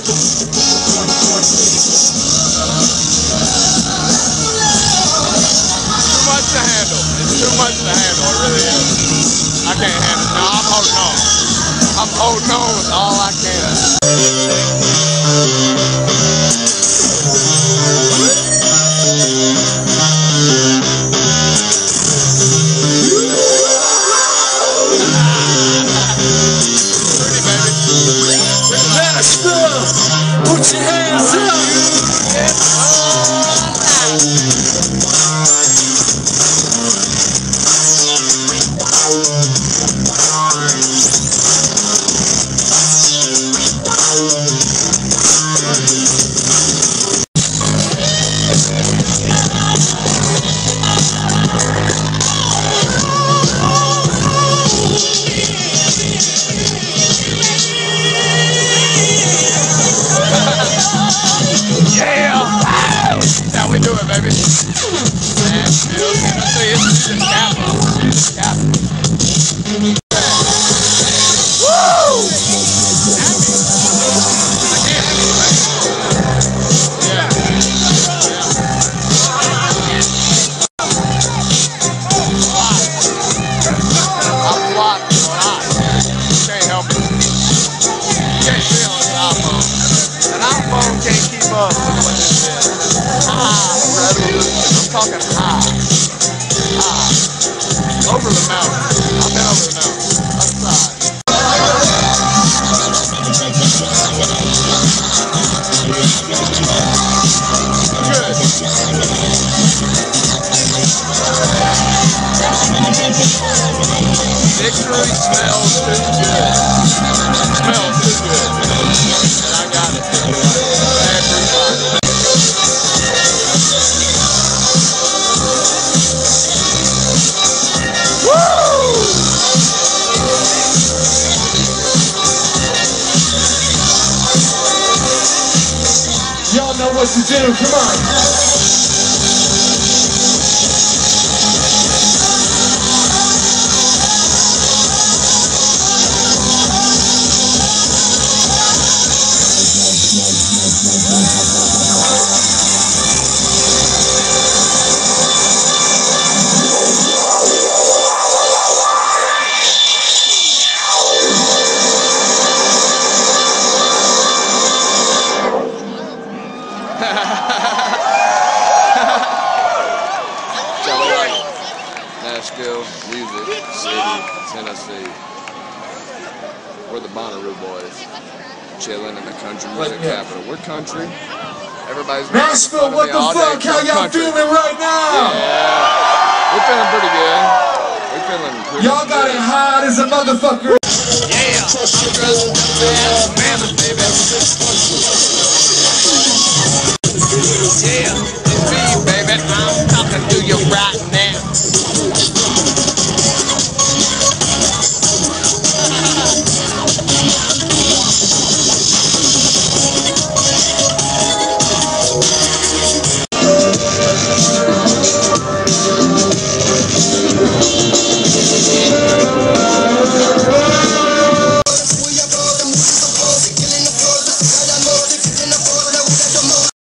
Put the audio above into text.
much to handle. It's too much to handle. It really is. I can't handle it. No, I'm holding on. I'm holding on with all I can. Pretty, baby. Nashville, put your hands up. It's we do it, baby. Nashville, Tennessee. It's the capital. It's the capital. Woo! Yeah. I'm blocked a lot. Can't help it. You can't see on this iPhone. An iPhone can't keep up with what this is. I'm talking high. Over the mountain. I've been over the mountain. Outside. Good. Victory smells too good. Smells too good. And I got it. Everybody. Y'all know what to do, come on. Nashville, Music City, Tennessee. We're the Bonnaroo boys, chilling in the country music capital. We're country. Everybody's Nashville, what the fuck? How y'all feeling right now? Yeah, we're feeling pretty good. We're feeling pretty good. Y'all got it hot as a motherfucker. Yeah.